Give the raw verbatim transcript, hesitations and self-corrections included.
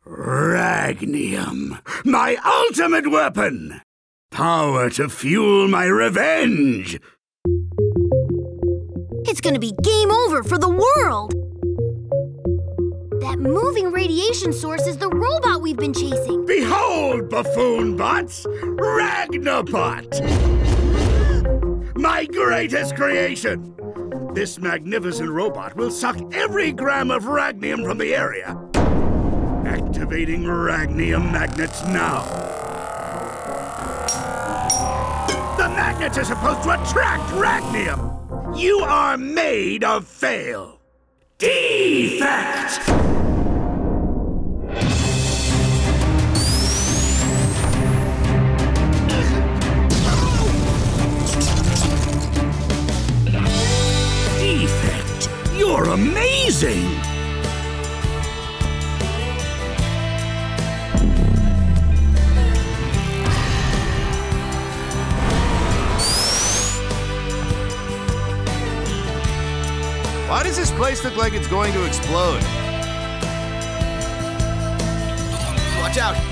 Ragnium, my ultimate weapon! Power to fuel my revenge! It's gonna be game over for the world! That moving radiation source is the robot we've been chasing. Behold, buffoon bots! Ragnabot! My greatest creation! This magnificent robot will suck every gram of ragnium from the area. Activating ragnium magnets now. The magnets are supposed to attract ragnium! You are made of fail! Defect! Defect! You're amazing! Why does this place look like it's going to explode? Watch out!